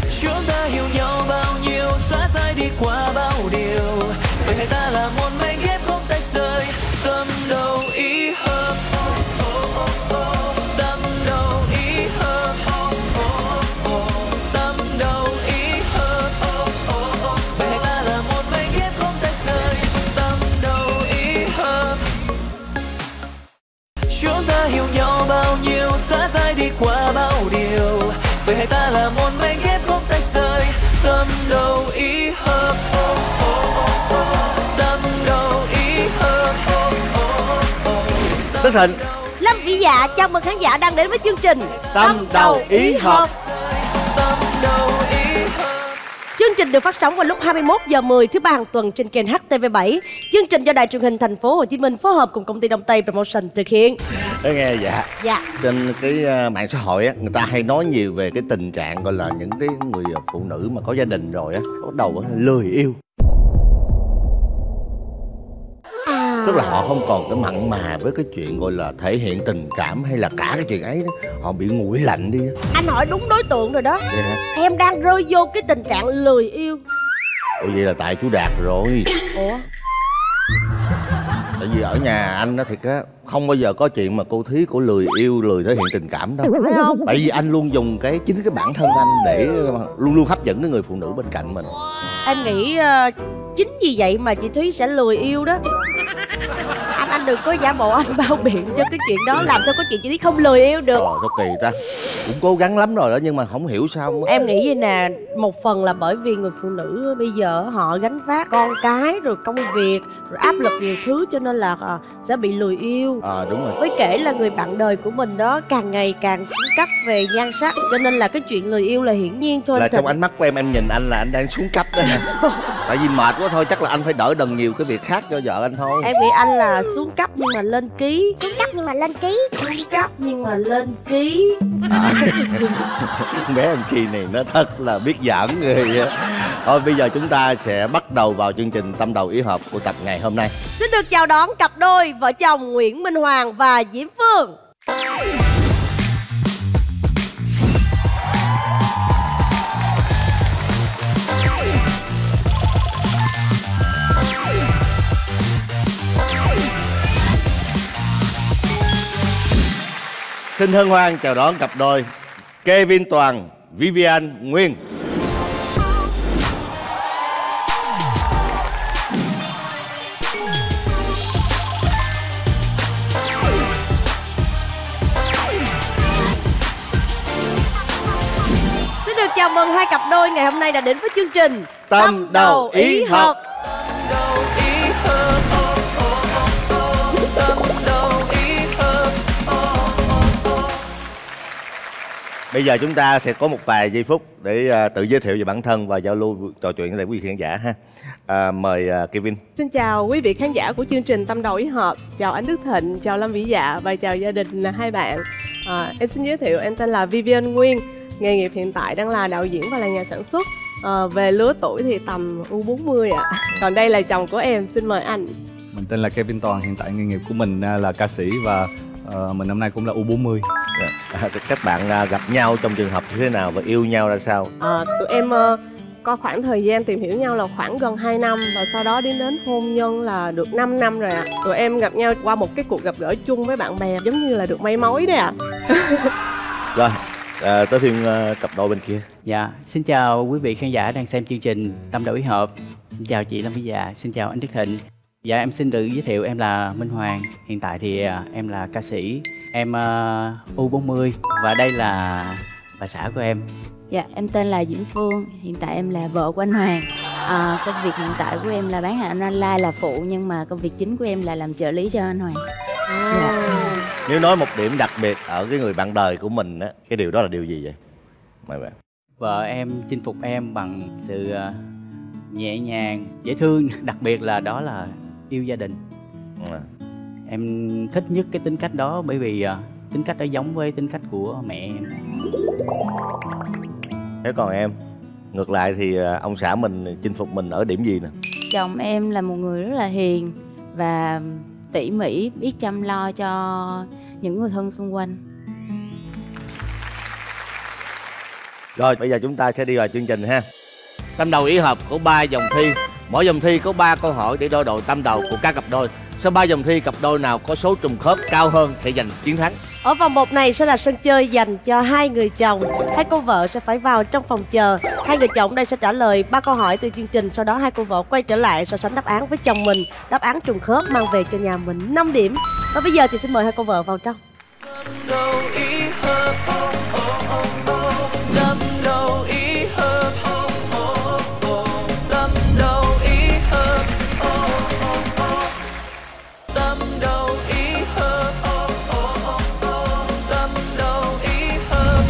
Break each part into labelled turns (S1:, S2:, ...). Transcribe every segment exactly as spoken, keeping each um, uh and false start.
S1: Chúng ta hiểu nhau bao nhiêu, sẽ phải đi qua bao điều. Vậy hai ta là một mảnh ghép không tách rời, tâm đầu ý hợp. Tâm đầu ý hợp. Tâm đầu ý hợp. Vậy hai ta là một mảnh ghép không tách rời, tâm đầu ý hợp. Chúng ta hiểu nhau bao nhiêu, sẽ phải đi qua bao điều. Vậy hai ta là một mảnh ghép không tách rời, tâm đầu ý hợp. Tâm đầu ý hợp.
S2: Đức Thịnh,
S3: Lâm Vĩ Dạ chào mừng khán giả đang đến với chương trình
S2: Tâm đầu ý hợp.
S1: Tâm đầu ý hợp.
S3: Chương trình được phát sóng vào lúc hai mươi mốt giờ mười thứ ba hàng tuần trên kênh hát tê vê bảy. Chương trình do Đài Truyền hình Thành phố Hồ Chí Minh phối hợp cùng công ty Đông Tây Promotion thực hiện.
S2: Để nghe dạ.
S3: Dạ.
S2: Trên cái uh, mạng xã hội á, người ta hay nói nhiều về cái tình trạng gọi là những cái người phụ nữ mà có gia đình rồi á, bắt đầu á, lười yêu.
S3: À.
S2: Tức là họ không còn cái mặn mà với cái chuyện gọi là thể hiện tình cảm hay là cả cái chuyện ấy đó. Họ bị nguội lạnh đi.
S3: Anh hỏi đúng đối tượng rồi đó.
S2: Vậy hả?
S3: Em đang rơi vô cái tình trạng lười yêu.
S2: Ủa vậy là tại chú Đạt rồi.
S3: Ủa?
S2: Tại vì ở nhà anh á thiệt á, không bao giờ có chuyện mà cô Thí của lười yêu, lười thể hiện tình cảm đâu.
S3: Phải không?
S2: Tại vì anh luôn dùng cái chính cái bản thân anh để luôn luôn hấp dẫn cái người phụ nữ bên cạnh mình.
S3: Em nghĩ uh, chính vì vậy mà chị Thúy sẽ lười yêu đó. Anh anh đừng có giả bộ anh bao biện cho cái chuyện đó. Làm sao có chuyện chị Thúy không lười yêu được.
S2: Trời, sao kỳ ta. Cũng cố gắng lắm rồi đó nhưng mà không hiểu sao.
S3: Em nghĩ vậy nè, một phần là bởi vì người phụ nữ bây giờ họ gánh vác con cái rồi công việc rồi áp lực nhiều thứ cho nên là uh, sẽ bị lười yêu.
S2: À đúng rồi.
S3: Với kể là người bạn đời của mình đó càng ngày càng xuống cấp về nhan sắc, cho nên là cái chuyện lười yêu là hiển nhiên thôi.
S2: Là trong ánh mắt của em em nhìn anh là anh đang xuống cấp đó nè. Tại vì mệt quá thôi, chắc là anh phải đỡ đần nhiều cái việc khác cho vợ anh thôi.
S3: Em nghĩ anh là xuống cấp nhưng mà lên ký.
S4: Xuống cấp nhưng mà lên ký.
S3: Xuống cấp nhưng mà lên ký.
S2: À, bé em xê này nó thật là biết giỡn người á. Thôi bây giờ chúng ta sẽ bắt đầu vào chương trình Tâm đầu ý hợp của tập ngày hôm nay.
S3: Xin được chào đón cặp đôi vợ chồng Nguyễn Minh Hoàng và Diễm Phương.
S2: Xin hân hoan chào đón cặp đôi Kevin Toàn, Vivian Nguyên.
S3: Xin được chào mừng hai cặp đôi ngày hôm nay đã đến với chương trình
S2: Tâm đầu ý hợp. Bây giờ chúng ta sẽ có một vài giây phút để uh, tự giới thiệu về bản thân và giao lưu trò chuyện với quý vị khán giả ha. À, mời uh, Kevin.
S5: Xin chào quý vị khán giả của chương trình Tâm đầu ý hợp. Chào anh Đức Thịnh, chào Lâm Vĩ Dạ và chào gia đình là hai bạn. À, em xin giới thiệu em tên là Vivian Nguyên. Nghề nghiệp hiện tại đang là đạo diễn và là nhà sản xuất. À, về lứa tuổi thì tầm u bốn mươi ạ. À. Còn đây là chồng của em, xin mời anh.
S6: Mình tên là Kevin Toàn, hiện tại nghề nghiệp của mình là ca sĩ và uh, mình năm nay cũng là u bốn mươi.
S2: À, các bạn uh, gặp nhau trong trường hợp như thế nào và yêu nhau ra sao?
S5: À, tụi em uh, có khoảng thời gian tìm hiểu nhau là khoảng gần hai năm và sau đó đến đến hôn nhân là được năm năm rồi ạ. À. Tụi em gặp nhau qua một cái cuộc gặp gỡ chung với bạn bè, giống như là được may mối đấy ạ. À.
S2: Rồi, à, tới phiên uh, cặp đôi bên kia.
S7: Dạ, xin chào quý vị khán giả đang xem chương trình Tâm đầu ý hợp. Xin chào chị Lâm Vĩ Dạ, xin chào anh Đức Thịnh. Dạ, em xin được giới thiệu em là Minh Hoàng. Hiện tại thì uh, em là ca sĩ. Em uh, u bốn mươi và đây là bà xã của em.
S8: Dạ, em tên là Diễm Phương. Hiện tại em là vợ của anh Hoàng. à, Công việc hiện tại của em là bán hàng online là phụ, nhưng mà công việc chính của em là làm trợ lý cho anh Hoàng.
S2: à. Dạ. Nếu nói một điểm đặc biệt ở cái người bạn đời của mình á, cái điều đó là điều gì vậy? Mời bạn.
S7: Vợ em chinh phục em bằng sự uh, nhẹ nhàng, dễ thương. Đặc biệt là đó là yêu gia đình. à. Em thích nhất cái tính cách đó bởi vì uh, tính cách đó giống với tính cách của mẹ em.
S2: Thế còn em, ngược lại thì uh, ông xã mình chinh phục mình ở điểm gì nè?
S8: Chồng em là một người rất là hiền và tỉ mỉ, biết chăm lo cho những người thân xung quanh.
S2: Rồi bây giờ chúng ta sẽ đi vào chương trình ha. Tâm đầu ý hợp của ba vòng thi. Mỗi vòng thi có ba câu hỏi để đo độ tâm đầu của các cặp đôi. Sau ba vòng thi, cặp đôi nào có số trùng khớp cao hơn sẽ giành chiến thắng.
S3: Ở vòng một này sẽ là sân chơi dành cho hai người chồng. Hai cô vợ sẽ phải vào trong phòng chờ. Hai người chồng đây sẽ trả lời ba câu hỏi từ chương trình. Sau đó hai cô vợ quay trở lại so sánh đáp án với chồng mình. Đáp án trùng khớp mang về cho nhà mình năm điểm. Và bây giờ thì xin mời hai cô vợ vào trong.
S1: đầu ý hợp, tâm đầu ý hợp, tâm đầu ý hợp, tâm đầu ý hợp, tâm đầu ý hợp.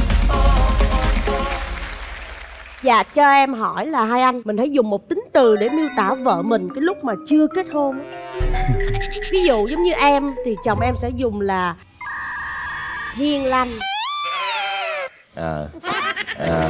S3: Dạ cho em hỏi là hai anh, mình hãy dùng một tính từ để miêu tả vợ mình cái lúc mà chưa kết hôn. Ví dụ giống như em thì chồng em sẽ dùng là hiền lành.
S2: À, à.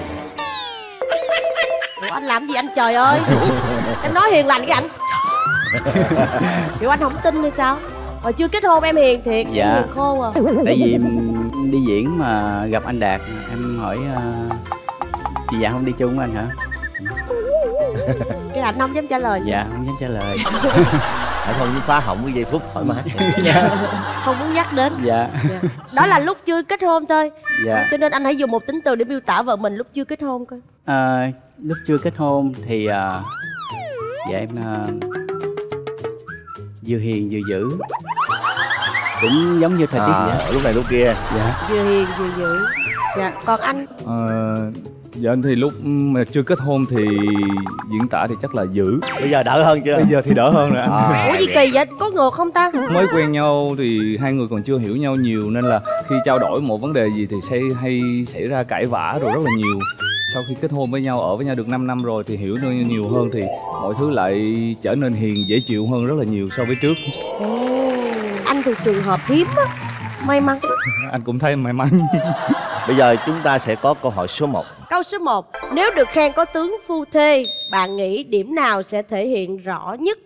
S3: Ủa anh làm gì anh trời ơi. Em nói hiền lành cái anh kiểu anh không tin hay sao? Hồi chưa kết hôn em hiền thiệt.
S7: Dạ.
S3: Em hiền khô à.
S7: Tại vì đi diễn mà gặp anh Đạt, em hỏi uh, chị Dạ không đi chung với anh hả?
S3: Cái anh không dám trả lời.
S7: Dạ không dám trả lời.
S2: Hãy không phá hỏng cái giây phút thoải mái.
S7: Dạ.
S3: Không muốn nhắc đến.
S7: Dạ.
S3: Dạ. Đó là lúc chưa kết hôn thôi.
S7: Dạ.
S3: Cho nên anh hãy dùng một tính từ để miêu tả vợ mình lúc chưa kết hôn coi.
S7: À, lúc chưa kết hôn thì uh, dạ em uh, vừa hiền vừa dữ, cũng giống như thời tiết
S2: À,
S7: vậy.
S2: lúc này lúc kia.
S7: Dạ.
S3: Vừa hiền vừa dữ. Dạ. Còn anh?
S6: Ờ, dạ thì lúc mà chưa kết hôn thì diễn tả thì chắc là dữ.
S2: Bây giờ đỡ hơn chưa?
S6: Bây giờ thì đỡ hơn rồi anh.
S2: À,
S3: Ủa gì kỳ vậy? Có ngược không ta?
S6: Mới quen nhau thì hai người còn chưa hiểu nhau nhiều, nên là khi trao đổi một vấn đề gì thì sẽ hay xảy ra cãi vã rồi rất là nhiều. Sau khi kết hôn với nhau, ở với nhau được năm năm rồi thì hiểu nhau nhiều hơn thì mọi thứ lại trở nên hiền, dễ chịu hơn rất là nhiều so với trước.
S3: Ồ, anh thuộc trường hợp hiếm á. May mắn.
S6: Anh cũng thấy may mắn.
S2: Bây giờ chúng ta sẽ có câu hỏi số một.
S3: Câu số một. Nếu được khen có tướng phu thê, bạn nghĩ điểm nào sẽ thể hiện rõ nhất?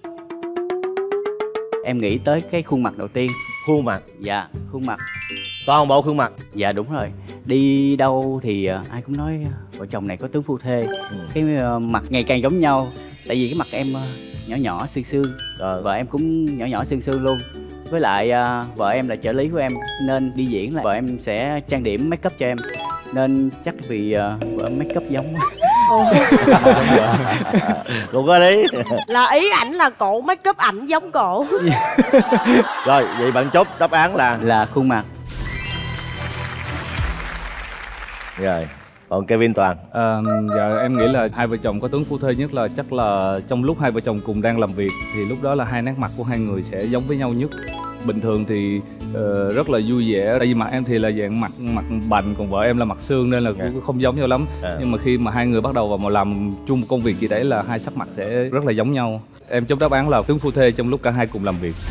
S7: Em nghĩ tới cái khuôn mặt đầu tiên.
S2: Khuôn mặt.
S7: Dạ, khuôn mặt.
S2: Toàn bộ khuôn mặt.
S7: Dạ đúng rồi. Đi đâu thì uh, ai cũng nói uh, vợ chồng này có tướng phu thê.
S2: Ừ.
S7: Cái uh, mặt ngày càng giống nhau. Tại vì cái mặt em uh, nhỏ nhỏ xương xương,
S2: Rồi.
S7: vợ em cũng nhỏ nhỏ xương xương luôn. Với lại uh, vợ em là trợ lý của em, nên đi diễn là vợ em sẽ trang điểm make up cho em. Nên chắc vì uh, vợ em make up giống quá.
S3: Ồ.
S2: Cũng có lý.
S3: Là ý ảnh là cổ make up ảnh giống cổ.
S2: Rồi vậy bạn chốt đáp án là
S7: Là khuôn mặt.
S2: rồi. Còn Kevin Toàn.
S6: À, dạ em nghĩ là hai vợ chồng có tướng phu thê nhất là chắc là trong lúc hai vợ chồng cùng đang làm việc thì lúc đó là hai nét mặt của hai người sẽ giống với nhau nhất. Bình thường thì uh, rất là vui vẻ, tại vì mặt em thì là dạng mặt mặt bành, còn vợ em là mặt xương nên là
S2: Yeah.
S6: cũng không giống nhau lắm.
S2: À.
S6: Nhưng mà khi mà hai người bắt đầu vào mà làm chung một công việc gì đấy là hai sắc mặt sẽ rất là giống nhau. Em chốt đáp án là tướng phu thê trong lúc cả hai cùng làm việc.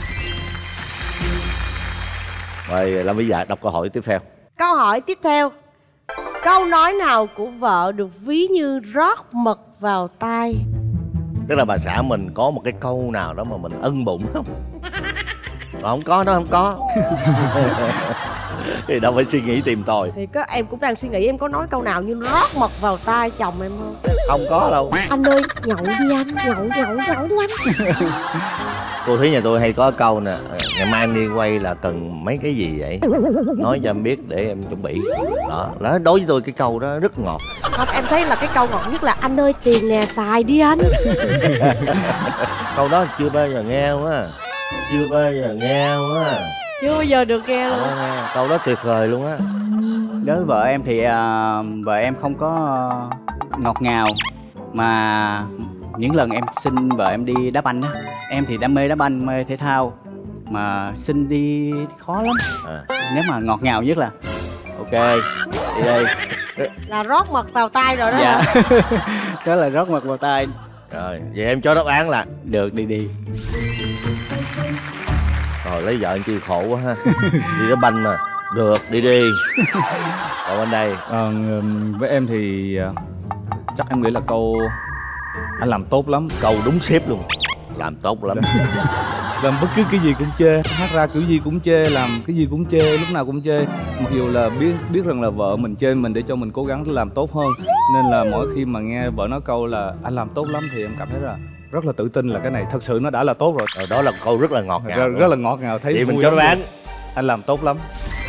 S2: Rồi Lâm Vĩ Dạ đọc câu hỏi tiếp theo.
S3: Câu hỏi tiếp theo. Câu nói nào của vợ được ví như rót mật vào tai?
S2: Tức là bà xã mình có một cái câu nào đó mà mình ân bụng không? Còn không có, nó không có. Thì đâu phải suy nghĩ tìm tòi.
S3: Thì có, em cũng đang suy nghĩ em có nói câu nào như rót mật vào tai chồng em không?
S2: Không có đâu.
S3: Anh ơi, nhậu đi anh, nhậu nhậu nhậu đi anh.
S2: Cô Thúy nhà tôi hay có câu nè, ngày mai anh đi quay là cần mấy cái gì vậy? Nói cho em biết để em chuẩn bị. Đó, đó đối với tôi cái câu đó rất ngọt.
S3: Không, em thấy là cái câu ngọt nhất là anh ơi tiền nè xài đi anh.
S2: Câu đó chưa bao giờ nghe quá. Chưa bao giờ nghe quá.
S3: Chưa bao giờ được nghe luôn.
S2: Đó, câu đó tuyệt vời luôn á.
S7: Đối với vợ em thì uh, vợ em không có uh, ngọt ngào. Mà những lần em xin vợ em đi đá banh á, em thì đam mê đá banh, mê thể thao, mà xin đi khó lắm.
S2: À.
S7: Nếu mà ngọt ngào nhất là ok, đi đây.
S3: Là rót mật vào tai rồi đó.
S7: Dạ.
S3: Hả?
S7: Đó là rót mật vào tay.
S2: Rồi, vậy em cho đáp án là
S7: Được, đi đi.
S2: rồi lấy vợ anh chi khổ quá ha. Đi đá banh mà. Được, đi đi. Còn bên đây
S6: À, với em thì uh, chắc em nghĩ là câu anh làm tốt lắm.
S2: câu đúng xếp luôn. Làm tốt lắm.
S6: Làm bất cứ cái gì cũng chê, hát ra kiểu gì cũng chê, làm cái gì cũng chê, lúc nào cũng chê. Mặc dù là biết biết rằng là vợ mình chê mình để cho mình cố gắng làm tốt hơn, nên là mỗi khi mà nghe vợ nói câu là anh làm tốt lắm thì em cảm thấy là rất là tự tin là cái này thật sự nó đã là tốt rồi.
S2: Rồi đó là câu rất là ngọt ngào,
S6: rất, rất là ngọt ngào, thấy
S2: vậy mình
S6: vui
S2: cho
S6: lắm
S2: đáp án.
S6: luôn. Anh làm tốt lắm.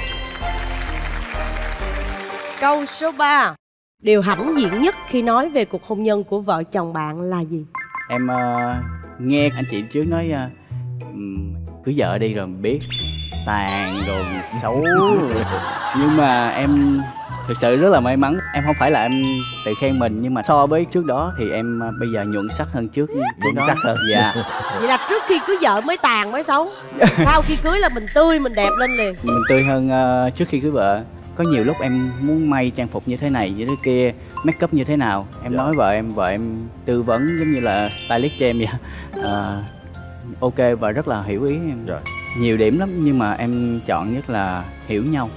S3: Câu số ba. Điều hãnh diện nhất khi nói về cuộc hôn nhân của vợ chồng bạn là gì?
S7: Em uh, nghe anh chị trước nói uh, um, cưới vợ đi rồi mình biết tàn rồi xấu rồi. Nhưng mà em thực sự rất là may mắn. Em không phải là em tự khen mình, nhưng mà so với trước đó thì em uh, bây giờ nhuận sắc hơn trước trước
S2: Nhuận
S7: đó.
S2: sắc hơn.
S7: Dạ.
S3: Vậy là trước khi cưới vợ mới tàn mới xấu, sau khi cưới là mình tươi mình đẹp lên liền.
S7: Mình tươi hơn uh, trước khi cưới vợ. Có nhiều lúc em muốn may trang phục như thế này như thế kia, make up như thế nào, em
S2: Dạ.
S7: nói vợ em, vợ em tư vấn giống như là stylist cho em vậy. À, ok và rất là hiểu ý em.
S2: Rồi.
S7: Nhiều điểm lắm nhưng mà em chọn nhất là hiểu nhau.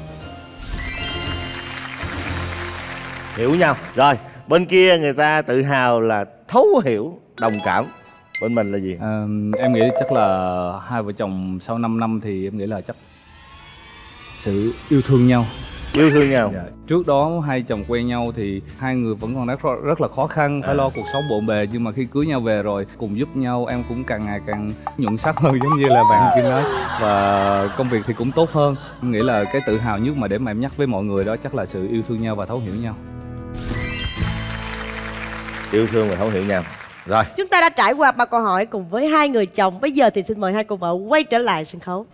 S2: Hiểu nhau. Rồi, bên kia người ta tự hào là thấu hiểu, đồng cảm. Bên mình là gì?
S6: À, em nghĩ chắc là hai vợ chồng sau năm năm thì em nghĩ là chắc sự yêu thương nhau.
S2: Yêu thương nhau.
S6: Dạ. Trước đó hai chồng quen nhau thì hai người vẫn còn rất, rất là khó khăn, phải
S2: À.
S6: lo cuộc sống bộn bề, nhưng mà khi cưới nhau về rồi cùng giúp nhau, em cũng càng ngày càng nhuận sắc hơn giống như là bạn Kim nói, và công việc thì cũng tốt hơn. Em nghĩ là cái tự hào nhất mà để mà em nhắc với mọi người đó chắc là sự yêu thương nhau và thấu hiểu nhau.
S2: Yêu thương và thấu hiểu nhau. Rồi,
S3: Chúng ta đã trải qua ba câu hỏi cùng với hai người chồng. Bây giờ thì xin mời hai cô vợ quay trở lại sân khấu.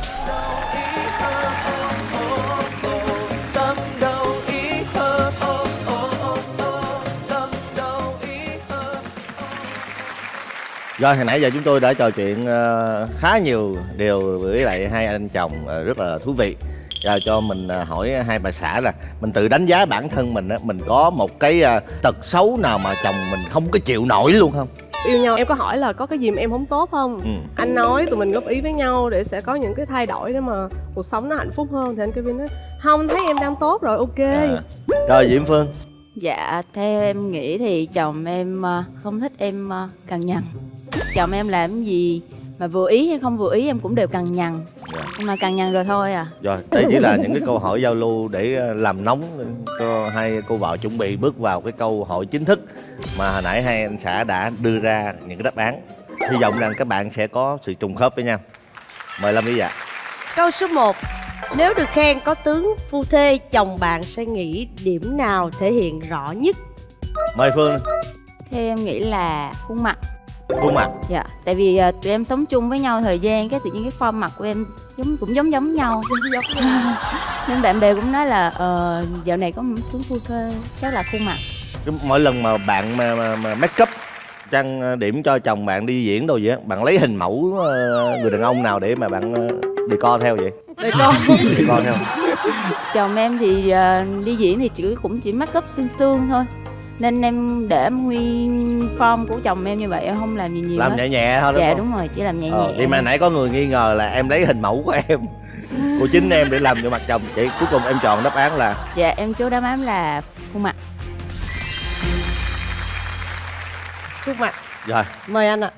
S1: Tâm đầu ý hợp, ô, ô, ô, ô, tâm đầu ý hợp.
S2: rồi hồi nãy giờ chúng tôi đã trò chuyện ờ, khá nhiều điều với lại hai anh chồng ờ, rất là thú vị. Giờ cho mình ờ, hỏi hai bà xã là mình tự đánh giá bản thân mình á, mình có một cái ờ, tật xấu nào mà chồng mình không có chịu nổi luôn không?
S5: Yêu nhau em có hỏi là có cái gì mà em không tốt không?
S2: Ừ.
S5: Anh nói tụi mình góp ý với nhau để sẽ có những cái thay đổi để mà cuộc sống nó hạnh phúc hơn. Thì anh Kevin nói không, thấy em đang tốt rồi, ok.
S2: À. Rồi Diễm Phương.
S8: Dạ, theo em nghĩ thì chồng em ờ, không thích em ờ, cằn nhằn. Chồng em làm cái gì mà vừa ý hay không vừa ý em cũng đều cằn nhằn.
S2: Dạ.
S8: Nhưng mà cằn nhằn rồi thôi à.
S2: Rồi, đây chỉ là những cái câu hỏi giao lưu để ờ, làm nóng cho hai cô vợ chuẩn bị bước vào cái câu hỏi chính thức mà hồi nãy hai anh xã đã đưa ra những cái đáp án. Hy vọng rằng các bạn sẽ có sự trùng khớp với nhau. Mời Lâm Vĩ Dạ.
S3: Câu số một. Nếu được khen có tướng phu thê, chồng bạn sẽ nghĩ điểm nào thể hiện rõ nhất?
S2: Mời Phương.
S8: Theo em nghĩ là khuôn mặt.
S2: Khuôn mặt.
S8: Dạ, tại vì ờ, tụi em sống chung với nhau thời gian, cái tự nhiên cái form mặt của em giống cũng giống giống nhau. Nên bạn bè cũng nói là ờ, dạo này có một tướng phu thê, chắc là khuôn mặt.
S2: Cái mỗi lần mà bạn mà, mà, mà make up trang điểm cho chồng bạn đi diễn đâu vậy á, bạn lấy hình mẫu ờ, người đàn ông nào để mà bạn uh, đi co theo vậy?
S3: Để con.
S2: Đi co theo.
S8: Chồng em thì ờ, đi diễn thì chỉ cũng chỉ make up xương xương thôi. Nên em để nguyên form của chồng em như vậy, em không làm gì nhiều
S2: Làm
S8: hết.
S2: nhẹ nhẹ thôi đúng
S8: Dạ
S2: không?
S8: đúng rồi, chỉ làm nhẹ
S2: Ờ,
S8: nhẹ.
S2: thì mà nãy có người nghi ngờ là em lấy hình mẫu của em, của chính em để làm cho mặt chồng. Vậy cuối cùng em chọn đáp án là
S8: Dạ em chốt đáp án là khuôn mặt.
S3: Khuôn mặt.
S2: rồi.
S3: Mời anh ạ.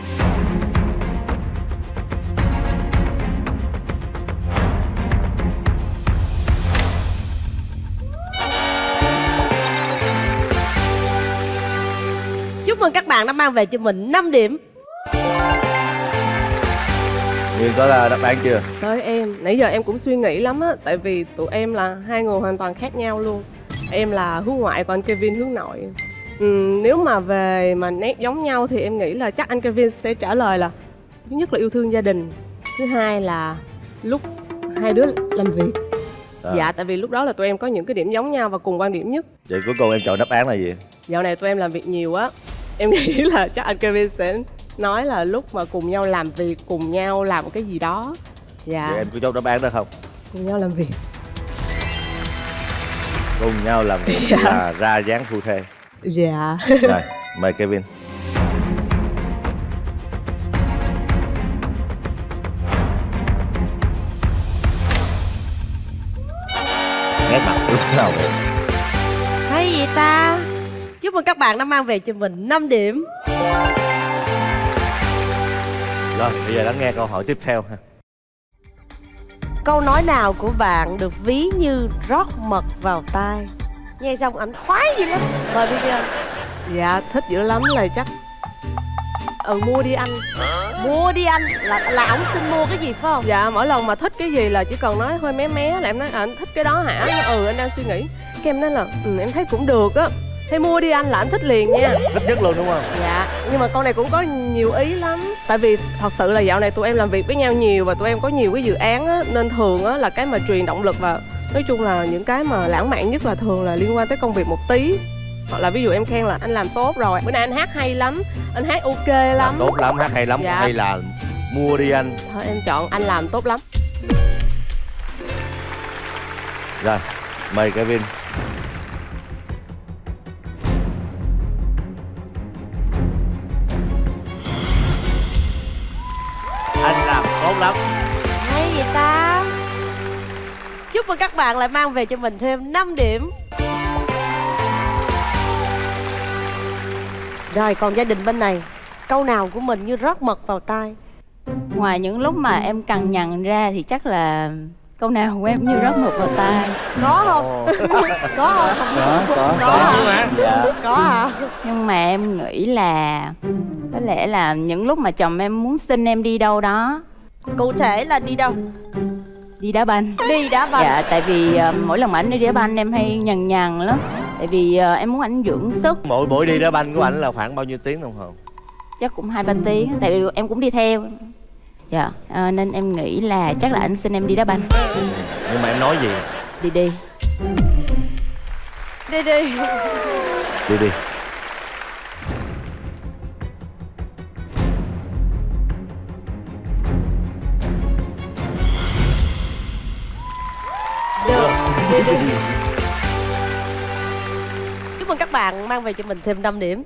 S3: Chúc mừng các bạn đã mang về cho mình năm điểm.
S2: Nguyên có là đáp án chưa?
S5: Tới em, nãy giờ em cũng suy nghĩ lắm á. Tại vì tụi em là hai người hoàn toàn khác nhau luôn. Em là hướng ngoại còn anh Kevin hướng nội. Ừm, nếu mà về mà nét giống nhau thì em nghĩ là chắc anh Kevin sẽ trả lời là thứ nhất là yêu thương gia đình, thứ hai là lúc hai đứa làm việc.
S2: À.
S5: Dạ, tại vì lúc đó là tụi em có những cái điểm giống nhau và cùng quan điểm nhất.
S2: Vậy cuối cùng em chọn đáp án là gì?
S5: Dạo này tụi em làm việc nhiều á. Em nghĩ là chắc anh Kevin sẽ nói là lúc mà cùng nhau làm việc, cùng nhau làm một cái gì đó. Dạ.
S2: Vậy em có chốt đáp án đó không?
S5: Cùng nhau làm việc.
S2: Cùng nhau làm việc là ra dáng phu thê.
S5: Dạ.
S2: Rồi, mời Kevin. Nét mặt lúc nào vậy?
S3: Hay vậy ta. Chúc mừng các bạn đã mang về cho mình năm điểm.
S2: Rồi, bây giờ lắng nghe câu hỏi tiếp theo ha.
S3: câu nói nào của bạn được ví như rót mật vào tai? Nghe xong ảnh khoái dữ lắm. Mời Vivian.
S5: Dạ thích dữ lắm là chắc ừ mua đi anh.
S3: Mua đi anh là là ổng xin mua cái gì phải không?
S5: Dạ mỗi lần mà thích cái gì là chỉ cần nói hơi mé mé là em nói à, anh thích cái đó hả? Ừ anh đang suy nghĩ. Cái em nói là ừ, em thấy cũng được á. Thế mua đi anh là anh thích liền nha.
S2: Thích nhất luôn đúng không?
S5: Dạ nhưng mà con này cũng có nhiều ý lắm. Tại vì thật sự là dạo này tụi em làm việc với nhau nhiều và tụi em có nhiều cái dự án á, nên thường á là cái mà truyền động lực và nói chung là những cái mà lãng mạn nhất là thường là liên quan tới công việc một tí. Hoặc là ví dụ em khen là anh làm tốt rồi, bữa nay anh hát hay lắm, anh hát ok lắm,
S2: làm tốt lắm, hát hay lắm. Dạ. Hay là mua đi anh.
S5: Thôi em chọn anh làm tốt lắm.
S2: Rồi mời Kevin. Anh làm tốt lắm.
S3: Hay vậy ta. Chúc mừng các bạn lại mang về cho mình thêm năm điểm. Rồi còn gia đình bên này, câu nào của mình như rót mật vào tai?
S8: Ngoài những lúc mà em cằn nhằn ra thì chắc là câu nào của em như rót mật vào tai.
S3: Có không? Có không?
S7: Có, có,
S3: có hả?
S7: Dạ.
S3: Có hả?
S8: Nhưng mà em nghĩ là có lẽ là những lúc mà chồng em muốn xin em đi đâu đó.
S3: Cụ thể là đi đâu?
S8: Đi đá banh.
S3: Đi đá banh.
S8: Dạ tại vì uh, mỗi lần mà anh đi đá banh em hay nhằn nhằn lắm. Tại vì uh, em muốn anh dưỡng sức.
S2: Mỗi buổi đi đá banh của anh là khoảng bao nhiêu tiếng đồng hồ?
S8: Chắc cũng hai ba tiếng. Tại vì em cũng đi theo. Dạ uh, nên em nghĩ là chắc là anh xin em đi đá banh.
S2: Nhưng mà em nói gì?
S8: Đi đi.
S3: Đi đi.
S2: Đi đi.
S3: Được. Đi đi. Chúc mừng các bạn mang về cho mình thêm năm điểm.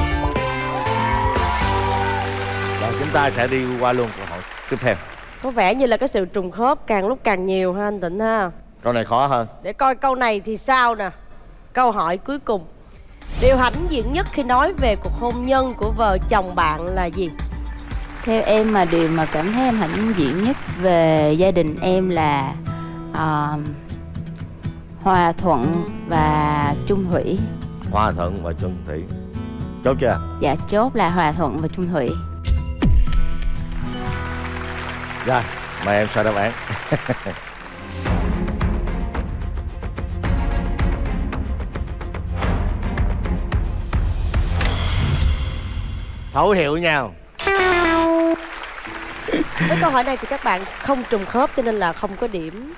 S2: Rồi chúng ta sẽ đi qua luôn câu hỏi tiếp theo.
S3: Có vẻ như là cái sự trùng khớp càng lúc càng nhiều ha anh Tịnh ha.
S2: Câu này khó hơn.
S3: Để coi câu này thì sao nè. Câu hỏi cuối cùng. Điều hãnh diện nhất khi nói về cuộc hôn nhân của vợ chồng bạn là gì?
S8: Theo em mà điều mà cảm thấy em hãnh diện nhất về gia đình em là uh, hòa thuận và chung thủy.
S2: Hòa thuận và chung thủy. Chốt chưa?
S8: Dạ chốt là hòa thuận và chung thủy.
S2: Rồi, mời em soi đáp án. Thấu hiểu nhau.
S3: Với câu hỏi này thì các bạn không trùng khớp cho nên là không có điểm.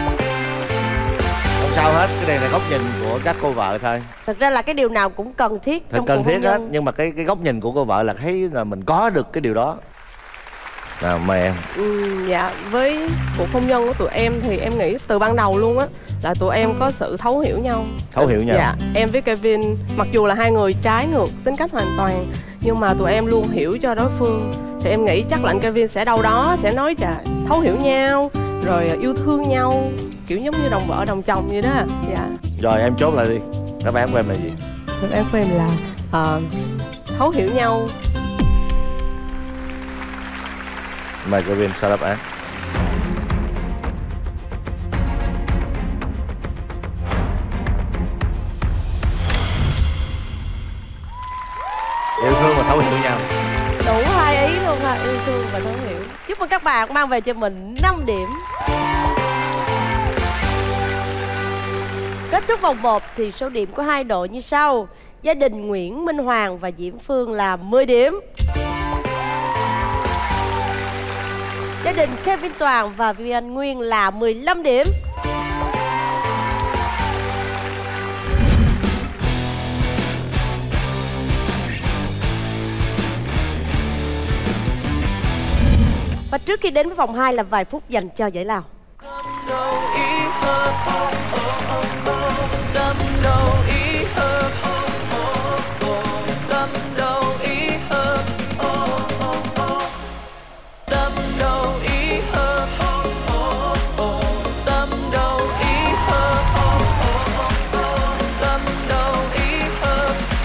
S2: Không sao hết, cái này là góc nhìn của các cô vợ thôi.
S3: Thật ra là cái điều nào cũng cần thiết
S2: Thật
S3: trong
S2: cần
S3: cuộc
S2: thiết
S3: hôn
S2: hết,
S3: nhân.
S2: nhưng mà cái cái góc nhìn của cô vợ là thấy là mình có được cái điều đó. Nào mời em.
S5: Ừ, dạ với cuộc hôn nhân của tụi em thì em nghĩ từ ban đầu luôn á là tụi em có sự thấu hiểu nhau.
S2: Thấu hiểu nhau.
S5: Dạ em với Kevin mặc dù là hai người trái ngược tính cách hoàn toàn nhưng mà tụi em luôn hiểu cho đối phương. Thì em nghĩ chắc là anh Kevin sẽ đâu đó sẽ nói là thấu hiểu nhau rồi yêu thương nhau kiểu giống như đồng vợ đồng chồng vậy đó. Dạ.
S2: Rồi em chốt lại đi. Đáp án của em là gì?
S5: Đáp án của em là uh, thấu hiểu nhau.
S2: Mời Kevin soi đáp án. Yêu thương và thấu hiểu nhau.
S3: Đủ hai ý luôn ha, yêu thương và thấu hiểu. Chúc mừng các bạn mang về cho mình năm điểm. Kết thúc vòng một thì số điểm của hai đội như sau. Gia đình Nguyễn Minh Hoàng và Diễm Phương là mười điểm. Gia đình Kevin Toàn và Vivian Nguyên là mười lăm điểm. Và trước khi đến với vòng hai là vài phút dành cho giải lao.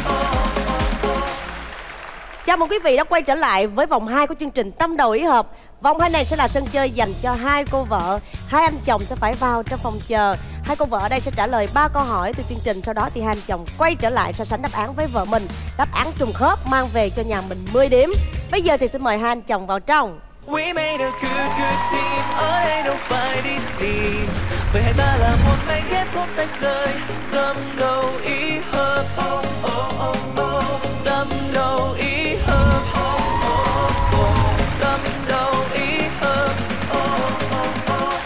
S3: Chào mừng quý vị đã quay trở lại với vòng hai của chương trình Tâm Đầu Ý Hợp. Vòng hai này sẽ là sân chơi dành cho hai cô vợ. Hai anh chồng sẽ phải vào trong phòng chờ. Hai cô vợ ở đây sẽ trả lời ba câu hỏi từ chương trình. Sau đó thì hai anh chồng quay trở lại so sánh đáp án với vợ mình. Đáp án trùng khớp mang về cho nhà mình mười điểm. Bây giờ thì xin mời hai anh chồng vào trong.
S1: We made a good, good team. Ở đây đâu phải đi tìm. Bởi hai ta là một mảnh ghép không tách rời. Tâm đầu ý hợp. Oh, oh, oh, oh. Tâm đầu ý hợp. Oh, oh, oh. Tâm đầu ý hợp. Oh, oh, oh.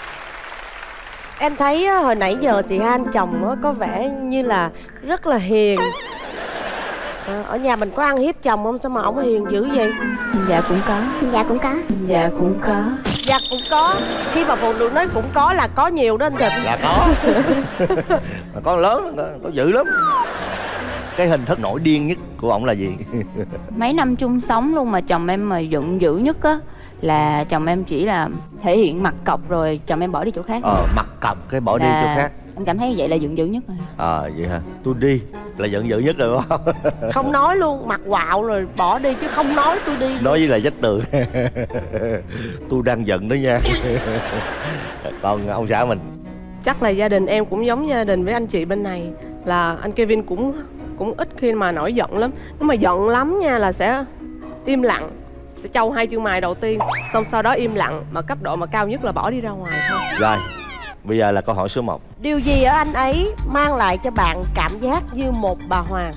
S3: Em thấy á, hồi nãy giờ thì hai anh chồng á, có vẻ như là rất là hiền. À, ở nhà mình có ăn hiếp chồng không? Sao mà ổng hiền dữ vậy?
S8: Dạ cũng có.
S4: Dạ cũng có.
S8: Dạ cũng có.
S3: Dạ cũng có. Khi mà phụ nữ nói cũng có là có nhiều đó anh Thịnh.
S2: Dạ có. Mà có lớn, có, có dữ lắm. Cái hình thức nổi điên nhất của ổng là gì?
S8: Mấy năm chung sống luôn mà chồng em mà giận dữ nhất á là chồng em chỉ là thể hiện mặt cọc rồi chồng em bỏ đi chỗ khác.
S2: Ờ, mặt cọc cái bỏ đi
S8: Là
S2: chỗ khác.
S8: Em cảm thấy vậy là giận dữ nhất rồi.
S2: Ờ, vậy hả? Tôi đi là giận dữ nhất rồi không?
S3: Không nói luôn, mặt quạo rồi bỏ đi chứ không nói tôi đi luôn.
S2: Nói với là vách tường. Tôi đang giận đó nha. Còn ông xã mình?
S5: Chắc là gia đình em cũng giống gia đình với anh chị bên này. Là anh Kevin cũng cũng ít khi mà nổi giận lắm. Nếu mà giận lắm nha là sẽ im lặng, sẽ trâu hai chân mày đầu tiên, xong sau đó im lặng, mà cấp độ mà cao nhất là bỏ đi ra ngoài thôi.
S2: Rồi, bây giờ là câu hỏi số một.
S3: Điều gì ở anh ấy mang lại cho bạn cảm giác như một bà Hoàng?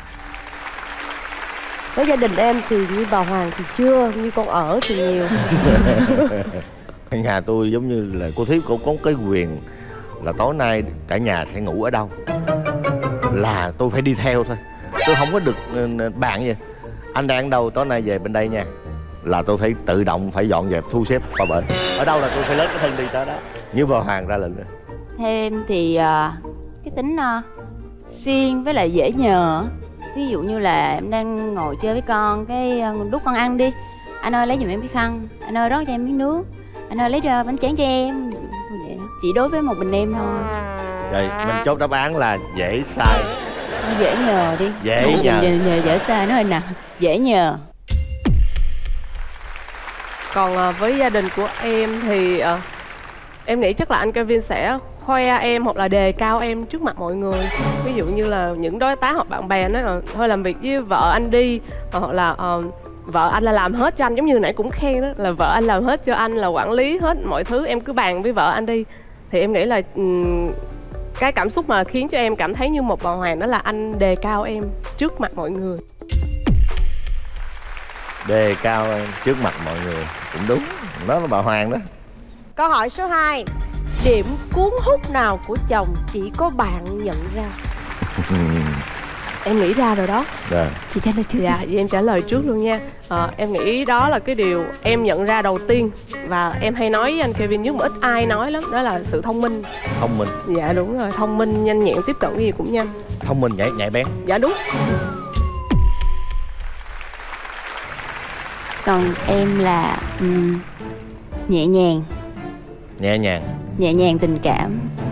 S3: Với gia đình em thì như bà Hoàng thì chưa, như con ở thì nhiều.
S2: Nhà tôi giống như là cô Thiếp cũng có cái quyền là tối nay cả nhà sẽ ngủ ở đâu là tôi phải đi theo thôi. Tôi không có được bạn gì. Anh đang đâu tối nay về bên đây nha, là tôi phải tự động phải dọn dẹp thu xếp qua bển. Ở đâu là tôi phải lấy cái thân đi tới đó. Như bà Hoàng ra lệnh.
S8: Theo em thì uh, cái tính uh, siêng với lại dễ nhờ. Ví dụ như là em đang ngồi chơi với con, cái uh, đút con ăn đi. Anh ơi lấy giùm em cái khăn. Anh ơi rót cho em miếng nước. Anh ơi lấy cho bánh tráng cho em. Vậy đó. Chỉ đối với một mình em thôi.
S2: Rồi mình chốt đáp án là dễ sai.
S8: Dễ nhờ đi.
S2: Dễ nhờ.
S8: Dễ nhờ dễ sai nó hơi nặng. Dễ nhờ.
S5: Còn uh, với gia đình của em thì uh, em nghĩ chắc là anh Kevin sẽ khoe em hoặc là đề cao em trước mặt mọi người. Ví dụ như là những đối tác hoặc bạn bè nói là thôi làm việc với vợ anh đi, hoặc là uh, vợ anh là làm hết cho anh, giống như nãy cũng khen đó, là vợ anh làm hết cho anh, là quản lý hết mọi thứ, em cứ bàn với vợ anh đi. Thì em nghĩ là um, cái cảm xúc mà khiến cho em cảm thấy như một bà Hoàng đó là anh đề cao em trước mặt mọi người.
S2: Đề cao em trước mặt mọi người cũng đúng, đó là bà Hoàng đó.
S3: Câu hỏi số hai. Điểm cuốn hút nào của chồng chỉ có bạn nhận ra?
S5: Em nghĩ ra rồi đó.
S2: Rồi.
S8: Chị trả lời trước.
S5: Dạ, vậy em trả lời trước luôn nha. à, Em nghĩ đó là cái điều em nhận ra đầu tiên. Và em hay nói với anh Kevin nhưng mà ít ai nói lắm. Đó là sự thông minh.
S2: Thông minh.
S5: Dạ đúng rồi, thông minh, nhanh nhẹn, tiếp cận cái gì cũng nhanh.
S2: Thông minh, nhạy, nhạy bén.
S5: Dạ đúng.
S8: Còn em là um, nhẹ nhàng.
S2: Nhẹ nhàng.
S8: Nhẹ nhàng tình cảm.